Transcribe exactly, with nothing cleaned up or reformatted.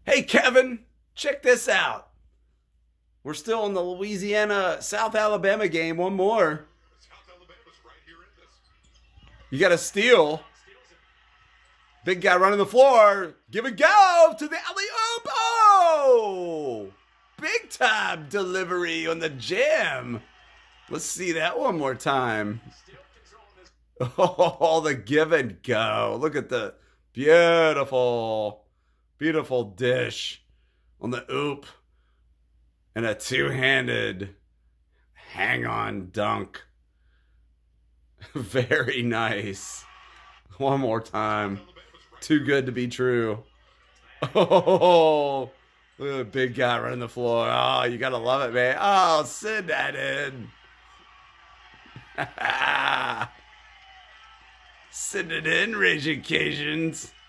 Hey, Kevin, check this out. We're still in the Louisiana South Alabama game. One more. You got to steal. Big guy running the floor. Give it go to the alley-oop. Oh! Big time delivery on the jam. Let's see that one more time. Oh, the give and go. Look at the beautiful, beautiful dish on the oop. And a two-handed hang-on dunk. Very nice. One more time. Too good to be true. Oh, look at the big guy running the floor. Oh, you gotta love it, man. Oh, send that in. Send it in, Ragin Cajuns.